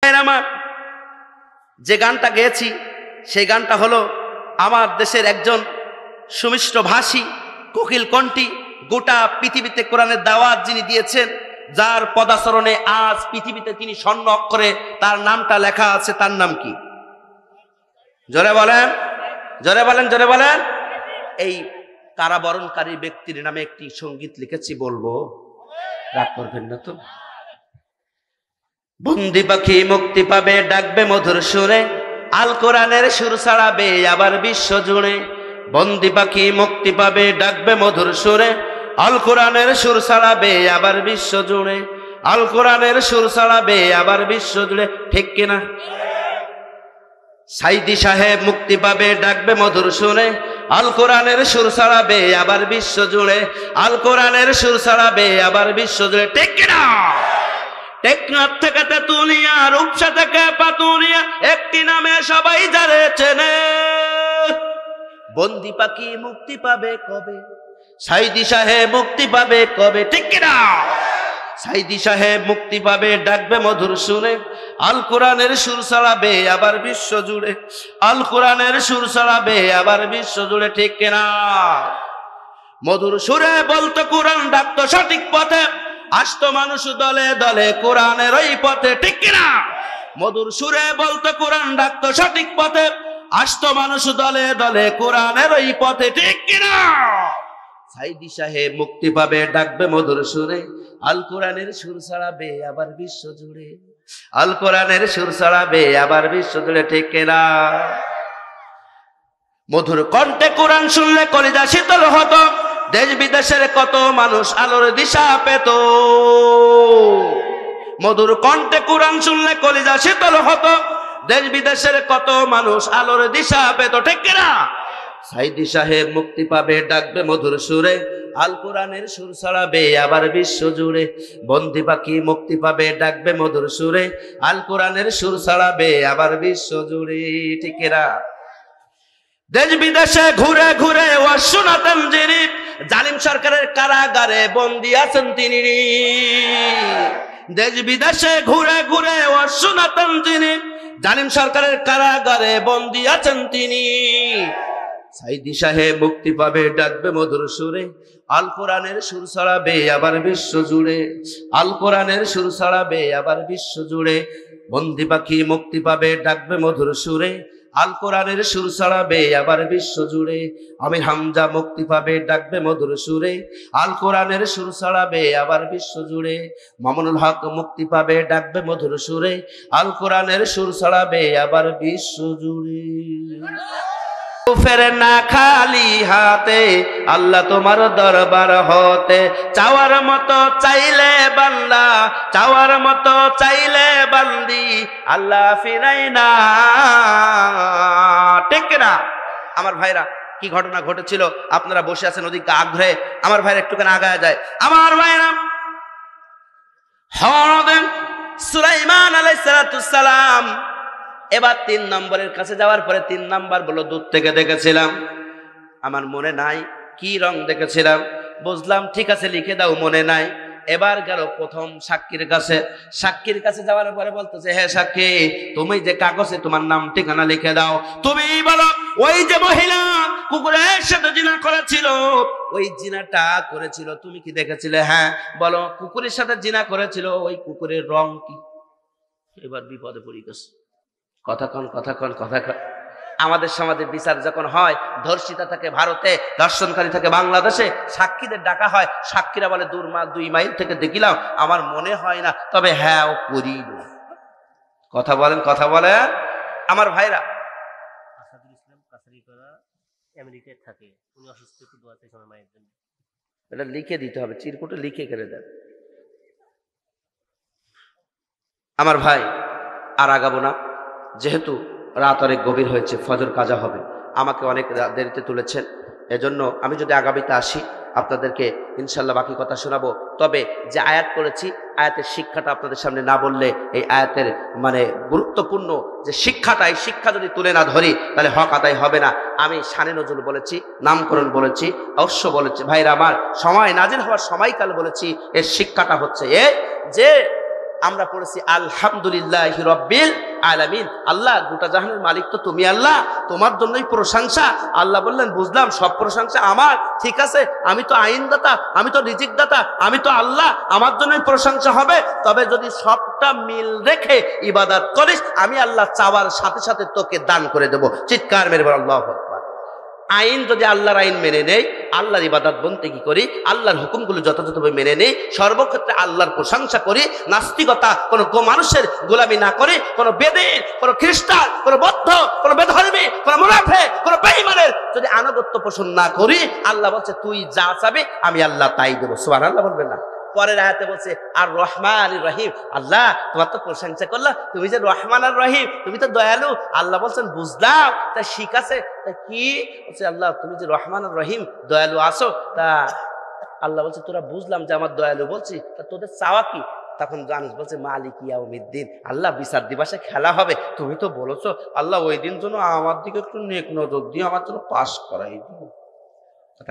আমার যে গানটা গেয়েছি সেই গানটা হলো আমার দেশের একজন সুমিষ্ট ভাষী কোকিল কণ্ঠী, গোটা পৃথিবীতে কোরআনের দাওয়াত যিনি দিয়েছেন, যার পদাচরণে আজ পৃথিবীতে তিনি স্বর্ণ অক্ষরে তার নামটা লেখা আছে। তার নাম কি? জোরে বলেন, জোরে বলেন, জোরে বলেন। এই কারাবরণকারী ব্যক্তির নামে একটি সঙ্গীত লিখেছি, বলবো? রাগ করবেন না তো? বন্দি পাখি মুক্তি পাবে, ডাকবে মধুর সুরে, আল কোরআনের সুর ছড়াবে আবার বিশ্ব জুড়ে। বন্দি পাখি মুক্তি পাবে, ডাকবে মধুর সুরে, আল কোরআনের সুর ছড়াবে আবার বিশ্ব জুড়ে। আল কোরআনের সুর ছড়াবে আবার বিশ্ব জুড়ে, ঠিক কিনা? সাইদি সাহেব মুক্তি পাবে, ডাকবে মধুর সুরে, আল কোরআনের সুর ছড়াবে আবার বিশ্ব জুড়ে। আল কোরআনের সুর ছড়াবে আবার বিশ্ব জুড়ে, ঠিক কিনা? টেকনাফ থেকে তেতুলিয়া, রূপসা থেকে পাতুরিয়া, একটি নামে সবাই যারে চেনে। বন্দি পাখি মুক্তি পাবে কবে, সাইদি সাহেব মুক্তি পাবে কবে, ঠিক কিনা? সাইদি সাহেব মুক্তি পাবে, ডাকবে মধুর সুরে, আল কোরআনের সুর ছড়াবে আবার বিশ্ব জুড়ে। আল কোরআনের সুর ছড়াবে আবার বিশ্ব জুড়ে, ঠিক কিনা? মধুর সুরে বলতো কোরআন, ডাকতো সঠিক পথে, আসতো মানুষ দলে দলে কোরআনের ওই পথে, ঠিক কিনা? মধুর সুরে বলতো কোরআন, ডাকতো সঠিক পথে, আসতো মানুষ দলে দলে কোরআনের ওই পথে, ঠিক কিনা? সাইদি সাহেব মুক্তি পাবে, ডাকবে মধুর সুরে, আল কোরআনের সুর ছড়াবে আবার বিশ্ব জুড়ে। আল কোরআনের সুর ছড়াবে আবার বিশ্ব জুড়ে, ঠিক কিনা? মধুর কণ্ঠে কোরআন শুনলে কলিজা শীতল হতো, দেশ বিদেশের কত মানুষ আলোর দিশা পেত। মধুর কণ্ঠে কোরআন শুনলে কলিজা শীতল হতো, দেশ বিদেশের কত মানুষ আলোর দিশা পেত, ঠিক কিনা? সাইদি সাহেব মুক্তি পাবে, ডাকবে মধুর সুরে, আল কোরআনের সুর ছড়াবে আবার বিশ্ব জুড়ে। বন্দি পাখি মুক্তি পাবে, ডাকবে মধুর সুরে, আল কোরআনের সুর ছড়াবে আবার বিশ্ব জুড়ে, ঠিক কিনা? দেশ বিদেশে ঘুরে ঘুরে ওয়াজ শোনাতেন যিনি, জালিম সরকারের কারাগারে বন্দী আছেন তিনি। দেশ বিদেশে ঘুরে ঘুরে ওয়াজ শোনাতেন তিনি, জালিম সরকারের কারাগারে বন্দী আছেন তিনি। সাইদি সাহেব মুক্তি পাবে, ডাকবে মধুর সুরে, আল কোরআনের সুর ছড়াবে আবার বিশ্ব জুড়ে। আল কোরআনের সুর ছড়াবে আবার বিশ্ব জুড়ে। বন্দি পাখি মুক্তি পাবে, ডাকবে মধুর সুরে, আল কোরআনের সুর ছড়াবে আবার বিশ্ব জুড়ে। আমির হামজা মুক্তি পাবে, ডাকবে মধুর সুরে, আল কোরআনের সুর ছড়াবে আবার বিশ্ব জুড়ে। মামুনুল হক মুক্তি পাবে, ডাকবে মধুর সুরে, আল কোরআনের সুর ছড়াবে আবার বিশ্ব জুড়ে। ফেরে না খালি হাতে, আল্লাহ তোমার দরবার হতে, চাওয়ার মতো চাইলে বান্দা, চাওয়ার মতো চাইলে বান্দি, আল্লাহ ফিরাই না, ঠিক না? আমার ভাইরা, কি ঘটনা ঘটেছিল আপনারা বসে আছেন ওদিকে আগ্রহে, আমার ভাইরা একটুখানি আগায় যায়। আমার ভাইরা, হরদেন সুলাইমান আলাইহিস সালাম এবার 3 নম্বরের কাছে যাওয়ার পরে 3 নাম্বার বলল, দূর থেকে দেখেছিলাম, আমার মনে নাই কি রং দেখেছিলাম, বুঝলাম, ঠিক আছে লিখে দাও, মনে নাই। এবার গেল প্রথম সাক্ষীর কাছে, সাক্ষীর কাছে যাওয়ার পরে বলতেছে, হ্যাঁ সাক্ষী, তুমি যে কাগজে তোমার নাম ঠিকানা লিখে দাও, তুমি বলো ওই যে মহিলা কুকুরের সাথে জিনা করেছিল, ওই জিনাটা করেছিল, তুমি কি দেখেছিলে? হ্যাঁ। বলো কুকুরের সাথে জিনা করেছিল, ওই কুকুরের রং কি? এবার বিপদে পড়ে গেছে। কথা কন, কথা কন, কথা কন। আমাদের সমাজে বিচার যখন হয়, ধর্ষিতা থাকে ভারতে, ধর্ষণকারী থাকে বাংলাদেশে, সাক্ষীদের ডাকা হয়, সাক্ষীরা বলে 2 মাইল থেকে দেখিলাম, আমার মনে হয় না, তবে হ্যাঁ ও করিল। কথা বলেন, কথা বলেন। আমার ভাইরা, আসাদুল ইসলাম কাছারিপাড়া আমেরিকায় থাকে, উনি অসুস্থ, একটু দোয়া চাই আমার মায়ের জন্য। এটা লিখে দিতে হবে, চিরকুটে লিখে করে দেন। আমার ভাই, আর আগাবো না, যেহেতু রাত অনেক গভীর হয়েছে, ফজর কাজা হবে, আমাকে অনেক দেরিতে তুলেছেন, এজন্য আমি যদি আগামীতে আসি আপনাদেরকে ইনশাল্লাহ বাকি কথা শোনাবো। তবে যে আয়াত করেছি, আয়াতের শিক্ষাটা আপনাদের সামনে না বললে, এই আয়াতের মানে গুরুত্বপূর্ণ যে শিক্ষাটা, এই শিক্ষা যদি তুলে না ধরি তাহলে হক আদায় হবে না। আমি শানে নজরুল বলেছি, নামকরণ বলেছি, অবশ্য বলেছি, ভাইরা আমার, সময় নাজিল হওয়ার সময়কাল বলেছি। এর শিক্ষাটা হচ্ছে যে আমরা পড়েছি আলহামদুলিল্লাহি রাব্বিল আলামিন। আল্লাহ গোটা জাহানের মালিক তো তুমি, আল্লাহ তোমার জন্যই প্রশংসা। আল্লাহ বললেন বুঝলাম সব প্রশংসা আমার, ঠিক আছে, আমি তো আইনদাতা, আমি তো রিজিকদাতা, আমি তো আল্লাহ, আমার জন্যই প্রশংসা হবে। তবে যদি সবটা মিল রেখে ইবাদত করিস, আমি আল্লাহ চাওয়ার সাথে সাথে তোকে দান করে দেব। চিৎকার মেরে বল আল্লাহু আকবার। আইন যদি আল্লাহর আইন মেনে নেই, আল্লাহর ইবাদত বন্দেগী করি, আল্লাহর হুকুমগুলো যথাযথভাবে মেনে নেই, সর্বক্ষেত্রে আল্লাহর প্রশংসা করি, নাস্তিকতা কোনো মানুষের গোলামি না করে, কোনো বেদের, কোনো খ্রিস্টান, কোনো বৌদ্ধ, কোনো বেধর্মী, কোনো মুনাফিক, কোনো বেঈমানের যদি আনুগত্য পোষণ না করি, আল্লাহ বলছে তুই যা চাবি আমি আল্লাহ তাই দেবো। সুবহানাল্লাহ বলবেন না? পরের আয়াতে বলছে আর রহমান রহিম, আল্লাহ তোমার তো প্রশংসা করলাম, তুমি যে রহমান আর রহিম, তুমি তো দয়ালু। আল্লাহ বলছেন বুঝলাম, তা শিখ আছে, তা কি বলছে আল্লাহ তুমি যে রহমান আর রহিম দয়ালু আসো, তা আল্লাহ বলছে তোরা বুঝলাম যে আমার দয়ালু বলছি, তা তোদের চাওয়া কি? তখন জানিস বলছে মালিক ইয়াউমিদ্দিন, আল্লাহ বিচার দিবসে খেলা হবে, তুমি তো বলেছো আল্লাহ ওই দিন জন্য আমার দিকে একটু নেক নজর দিয়ে আমার জন্য পাস করাই দিন। কথা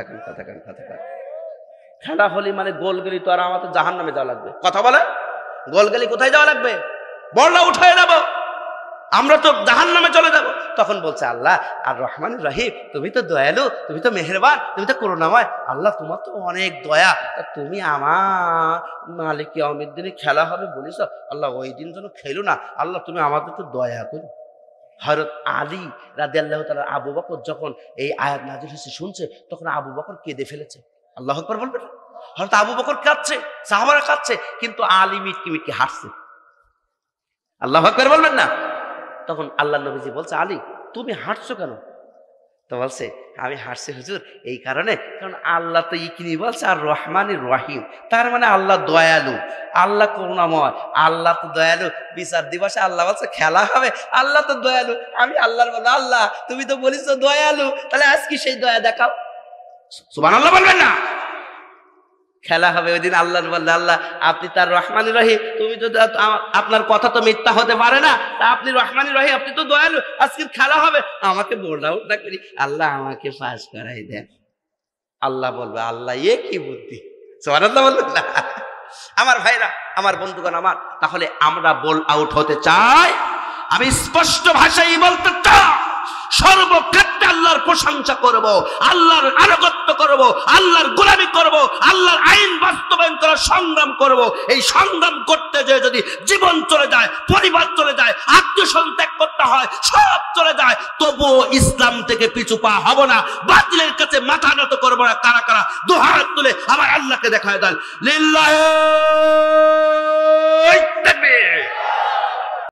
খেলা হলে মানে গোল গেলি তো আর আমাদের জাহান নামে যাওয়া লাগবে। কথা বলে গোল গেলি কোথায় যাওয়া লাগবে? বড়লা উঠায় যাব, আমরা তো জাহান নামে চলে যাব। তখন বলছে আল্লাহ আর রহমান রহিম, তুমি তো দয়ালু, তুমি তো মেহেরবান, তুমি তো করুণাময়, আল্লাহ তোমার তো অনেক দয়া, তুমি আমার মালিক ইয়াউমিদ্দিনে খেলা হবে বলিস, আল্লাহ ওই দিন যেন খেলো না, আল্লাহ তুমি আমাদের তো দয়া করো। হযরত আলী রাদিয়াল্লাহু তাআলা আবু বকর যখন এই আয়াত নাযিল হয়েছে শুনছে, তখন আবু বকর কেঁদে ফেলেছে। আল্লাহু আকবার বলবেন? হযরত আবু বকর কাঁদছে, সাহাবারা কাঁদছে, কিন্তু আলী মিটকি মিটকি হাসছে। আল্লাহু আকবার বলবেন না? তখন আল্লাহ নবীজি বলছে আলী তুমি হাসছো কেন? তো বলছে আমি হাসছি হুজুর এই কারণে, কারণ আল্লাহ তো ইকিনি বলছে আর রহমানির রহিম, তার মানে আল্লাহ দয়ালু, আল্লাহ করুণাময়, আল্লাহ তো দয়ালু। বিচার দিবসে আল্লাহ বলছে খেলা হবে, আল্লাহ তো দয়ালু, আমি আল্লাহর বলবো আল্লাহ তুমি তো বলিস দয়ালু, তাহলে আজকে সেই দয়া দেখাও। সুবহানাল্লাহ বলবেন না? খেলা হবে ওই দিন। আল্লাহ বললে আল্লাহ আপনি তার রহমানি রহিম, তুমি তো আপনার কথা তো মিথ্যা হতে পারে না, তা আপনি রহমানি রহিম, আপনি তো দয়ালু, আজকে খেলা হবে, আমাকে বোর্ড আউট না করি, আল্লাহ আমাকে পাস করাই দেন। আল্লাহ বলবে আল্লাহ এ কি বুদ্ধি। সুবহানাল্লাহ বলবেন না? আমার ভাইরা, আমার বন্ধুগণ আমার, তাহলে আমরা বোল আউট হতে চাই, আমি স্পষ্ট ভাষায় বলতে চাই, সর্বক্ষেত্রে আল্লাহর প্রশংসা করব, আল্লাহর আনুগত্য করব, আল্লাহর গোলামি করব, আল্লাহর আইন বাস্তবায়ন করার সংগ্রাম করব। এই সংগ্রাম করতে যে যদি জীবন চলে যায়, পরিবার চলে যায়, আত্মীয় স্বজন ত্যাগ করতে হয়, সব চলে যায়, তবুও ইসলাম থেকে পিছু পা হব না, বাতিলের কাছে মাথা নত করব না। কারা কারা দুহাত তুলে আমার আল্লাহকে দেখায় দেন লিল্লাহি তাকবীর।